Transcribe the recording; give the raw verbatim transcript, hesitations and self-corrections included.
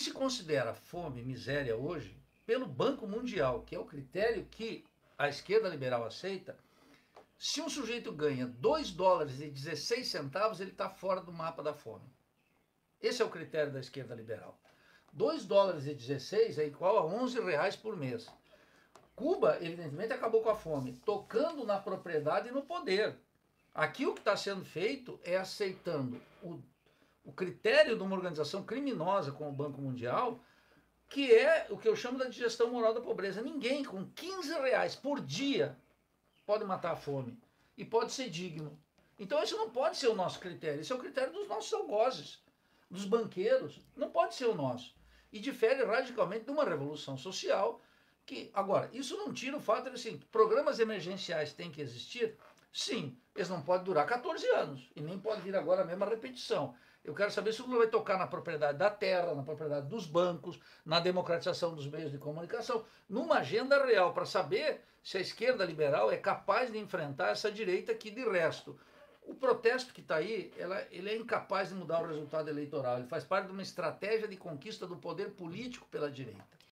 se considera fome, miséria hoje, pelo Banco Mundial, que é o critério que a esquerda liberal aceita, se um sujeito ganha dois dólares e dezesseis centavos, ele está fora do mapa da fome. Esse é o critério da esquerda liberal. dois dólares e dezesseis é igual a onze reais por mês. Cuba, evidentemente, acabou com a fome, tocando na propriedade e no poder. Aqui o que está sendo feito é aceitando o, o critério de uma organização criminosa como o Banco Mundial, que é o que eu chamo da digestão moral da pobreza. Ninguém com quinze reais por dia pode matar a fome e pode ser digno. Então isso não pode ser o nosso critério, esse é o critério dos nossos algozes, dos banqueiros, não pode ser o nosso. E difere radicalmente de uma revolução social que, agora, isso não tira o fato de assim, programas emergenciais têm que existir, sim, eles não podem durar quatorze anos e nem pode vir agora a mesma repetição. Eu quero saber se o Lula vai tocar na propriedade da terra, na propriedade dos bancos, na democratização dos meios de comunicação, numa agenda real, para saber se a esquerda liberal é capaz de enfrentar essa direita que, de resto, o protesto que está aí, ela, ele é incapaz de mudar o resultado eleitoral. Ele faz parte de uma estratégia de conquista do poder político pela direita.